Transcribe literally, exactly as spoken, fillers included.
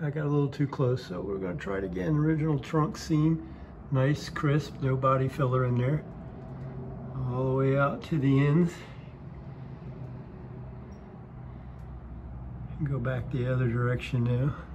I got a little too close, so we're gonna try it again. Original trunk seam, nice, crisp, no body filler in there. All the way out to the ends. Go back the other direction now.